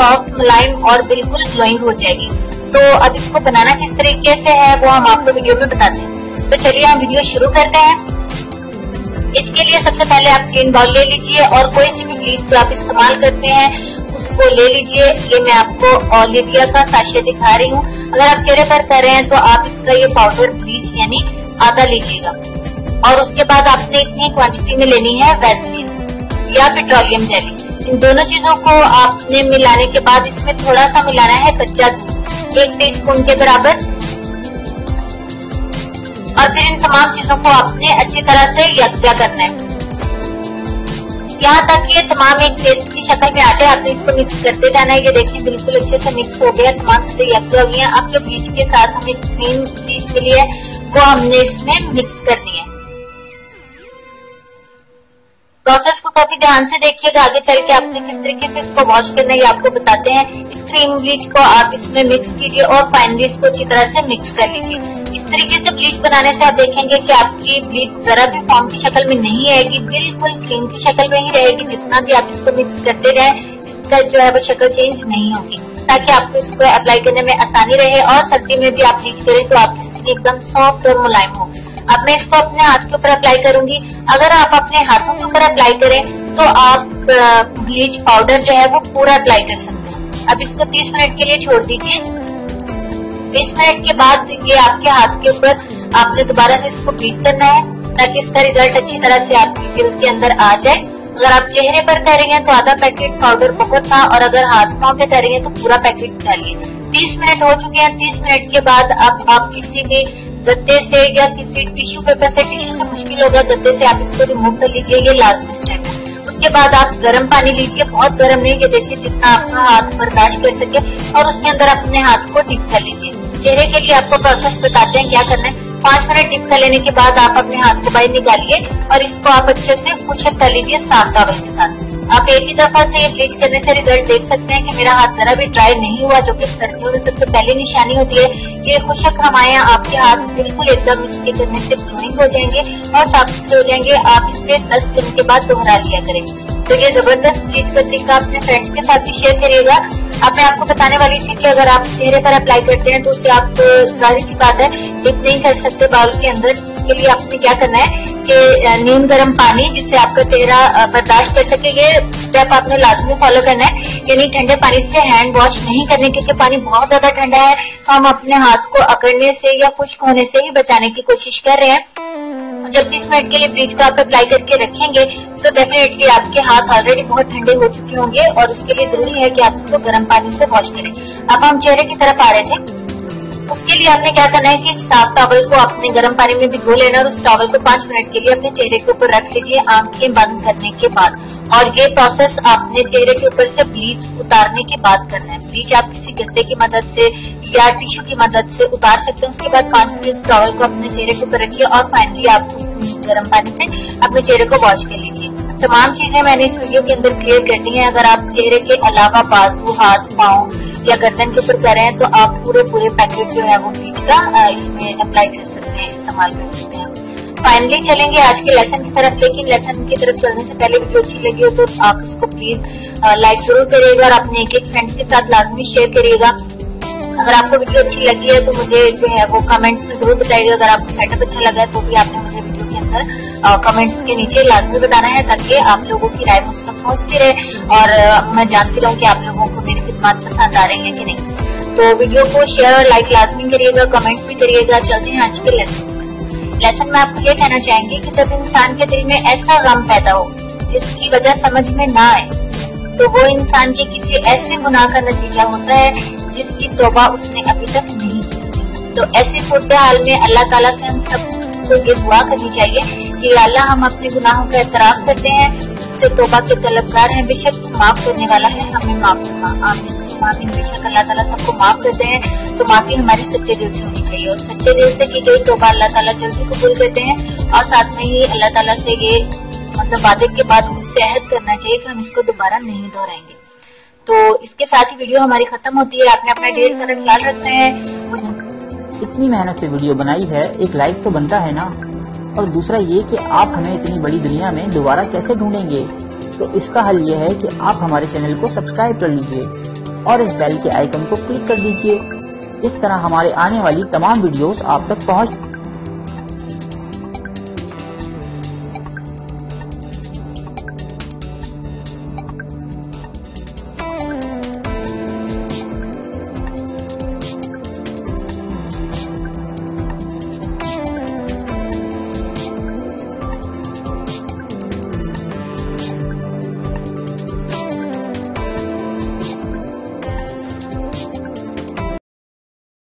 Soft, मुलायम और बिल्कुल glowing हो जाएगी। तो अब इसको बनाना किस तरीके से है वो हम आपको वीडियो में बताते हैं। तो चलिए हम वीडियो शुरू करते हैं। इसके लिए सबसे पहले आप क्लीन बाउल ले लीजिए और कोई सी भी ब्लीच जो आप इस्तेमाल करते हैं उसको ले लीजिए। ये मैं आपको ओलिविया का साशे दिखा रही हूँ। अगर आप चेहरे पर कर रहे हैं तो आप इसका ये पाउडर ब्लीच यानी आधा लीजिएगा और उसके बाद आपने इतनी क्वांटिटी में लेनी है वैसलीन या पेट्रोलियम जेली। इन दोनों चीजों को आपने मिलाने के बाद इसमें थोड़ा सा मिलाना है कच्चा दूध 1 टीस्पून के बराबर और फिर इन तमाम चीजों को आपने अच्छी तरह से यकजा करना है यहाँ तक ये तमाम एक पेस्ट की शक्ल में आ जाए। आपने इसको मिक्स करते जाना है। ये देखिए बिल्कुल अच्छे से मिक्स हो गया, तमाम चीजें यकजा हो गई हैं। अब जो ब्लीच के साथ हमें क्रीम ब्लीच मिली है वो हमने इसमें मिक्स करनी है। प्रोसेस को काफी ध्यान से देखिएगा, आगे चल के आपने किस तरीके से इसको वॉश करना है ये आपको बताते हैं। इस क्रीम ब्लीच को आप इसमें मिक्स कीजिए और फाइनली इसको अच्छी तरह से मिक्स कर लीजिए। इस तरीके से ब्लीच बनाने से आप देखेंगे कि आपकी ब्लीच जरा भी फॉर्म की शक्ल में नहीं आएगी, बिल्कुल क्रीम की शक्ल में ही रहेगी। जितना भी आप इसको मिक्स करते जाए इसका जो है वो शक्ल चेंज नहीं होगी, ताकि आपको इसको अप्लाई करने में आसानी रहे और सर्दी में भी आप ब्लीच करें तो आपकी स्किन एकदम सॉफ्ट और मुलायम हो। अब मैं इसको अपने हाथ के ऊपर अप्लाई करूंगी। अगर आप अपने हाथों के ऊपर अप्लाई करें तो आप ब्लीच पाउडर जो है वो पूरा अप्लाई कर सकते हैं। अब इसको 30 मिनट के लिए छोड़ दीजिए। 20 मिनट के बाद ये आपके हाथ के ऊपर आपने दोबारा से इसको बीट करना है ताकि इसका रिजल्ट अच्छी तरह से आपकी जिल्द के अंदर आ जाए। अगर आप चेहरे पर करेंगे तो आधा पैकेट पाउडर बहुत था और अगर हाथ पांव पे करेंगे तो पूरा पैकेट डालिए। 30 मिनट हो चुके हैं। 30 मिनट के बाद अब आप किसी भी गत्ते से या किसी टिश्यू पेपर से, टिश्यू से मुश्किल होगा, गत्ते से आप इसको रिमूव कर लीजिए। ये लाजमी स्टेप है। उसके बाद आप गर्म पानी लीजिए, बहुत गर्म नहीं, ये देखिए जितना आपका हाथ बर्दाश्त कर सके और उसके अंदर अपने हाथ को डिप कर लीजिए। चेहरे के लिए आपको प्रोसेस बताते हैं क्या करना है। 5 मिनट डिप कर लेने के बाद आप अपने हाथ को बाहर निकालिए और इसको आप अच्छे से खुशक कर लीजिए साफ टॉवल के साथ। आप एक ही दफा से ये ब्लीच करने से रिजल्ट देख सकते हैं कि मेरा हाथ जरा भी ड्राई नहीं हुआ, जो कि सर्दियों में सबसे पहली निशानी होती है। ये खुशक हमारे आपके हाथ बिल्कुल एकदम इसके करने से ग्लोइंग हो जाएंगे और साफ सुथरे हो जाएंगे। आप इससे 10 दिन के बाद दोहरा लिया करें। तो ये जबरदस्त ब्लीच का तरीका अपने फ्रेंड्स के साथ भी शेयर करिएगा। अब मैं आपको बताने वाली थी कि अगर आप चेहरे पर अप्लाई करते हैं तो उससे आप जाहिर सी बात है डिप नहीं कर सकते बाउल के अंदर। उसके लिए आपने क्या करना है कि नीम गर्म पानी जिससे आपका चेहरा बर्दाश्त कर सके, ये स्टेप आपने लाजमी फॉलो करना है। यानी ठंडे पानी से हैंड वॉश नहीं करने, क्योंकि पानी बहुत ज्यादा ठंडा है तो हम अपने हाथ को अकड़ने से या खुश्क होने से ही बचाने की कोशिश कर रहे हैं। जब 30 मिनट के लिए ब्लीच को आप अप्लाई करके रखेंगे तो डेफिनेटली आपके हाथ ऑलरेडी बहुत ठंडे हो चुके होंगे और उसके लिए जरूरी है कि आप इसको गर्म पानी से वॉश करें। अब हम चेहरे की तरफ आ रहे थे। उसके लिए आपने क्या करना है कि साफ टॉवल को अपने गर्म पानी में भिगो लेना और उस टॉवल को 5 मिनट के लिए अपने चेहरे के ऊपर रख लीजिए आंखें बंद करने के बाद। और ये प्रोसेस आपने चेहरे के ऊपर से ब्लीच उतारने के बाद करना है। ब्लीच आप किसी गद्दे की मदद से या टिश्यू की मदद से उतार सकते हैं। उसके बाद 5 मिनट इस टॉवल को अपने चेहरे के ऊपर रखिए और फाइनली आप गर्म पानी से अपने चेहरे को वॉश कर लीजिए। तमाम चीजें मैंने इस वीडियो के अंदर क्लियर कर दी हैं। अगर आप चेहरे के अलावा बाजू, हाथ, पाँव या गर्दन के ऊपर कर रहे हैं तो आप पूरे पैकेट जो है वो ब्लीच का इसमें अप्लाई कर सकते हैं, इस्तेमाल कर सकते हैं। फाइनली चलेंगे आज के लेसन की तरफ, लेकिन लेसन की तरफ चलने से पहले वीडियो अच्छी लगी हो तो आप इसको प्लीज लाइक जरूर करिएगा और अपने एक फ्रेंड्स के साथ लाजमी शेयर करिएगा। अगर आपको वीडियो अच्छी लगी है तो मुझे जो है वो कमेंट्स में जरूर बताइएगा। अगर आपको सेटअप अच्छा लगा है तो भी आपने मुझे वीडियो के अंदर कमेंट्स के नीचे लाजमी बताना है ताकि आप लोगों की राय मुझ तक पहुंचती रहे और मैं जानती रहूं कि आप लोगों को मेरी खिदमत पसंद आ रही है कि नहीं। तो वीडियो को शेयर और लाइक लाजमी करिएगा, कमेंट्स भी करिएगा। चलते हैं आज के लेसन में आपको ये कहना चाहेंगे कि जब इंसान के दिल में ऐसा गम पैदा हो जिसकी वजह समझ में ना आए तो वो इंसान के किसी ऐसे गुनाह का नतीजा होता है जिसकी तौबा उसने अभी तक नहीं की। तो ऐसी सूरत हाल में अल्लाह ताला से हम सबको ये दुआ करनी चाहिए कि अल्लाह हम अपने गुनाहों का एतराफ करते हैं, उससे तौबा के तलबगार हैं, बेशक माफ करने वाला है, हमें माफ करना। आमीन आमीन। बेशक अल्लाह ताला सबको माफ करते हैं तो माफी हमारी सच्चे दिल से होनी चाहिए और सच्चे दिल से की गई तौबा अल्लाह ताला जल्दी कबूल करते हैं। और साथ में ही अल्लाह ताला से ये मतलब वादे के बाद उनसे अहद करना चाहिए कि हम इसको दोबारा नहीं दोहराएंगे। तो इसके साथ ही वीडियो हमारी खत्म होती है। आपने अपना ढेर सारा ख्याल रखते हैं। इतनी मेहनत से वीडियो बनाई है, एक लाइक तो बनता है ना। और दूसरा ये कि आप हमें इतनी बड़ी दुनिया में दोबारा कैसे ढूंढेंगे, तो इसका हल ये है कि आप हमारे चैनल को सब्सक्राइब कर लीजिए। और इस बेल के आइकन को क्लिक कर दीजिए। इस तरह हमारे आने वाली तमाम वीडियोस आप तक पहुंच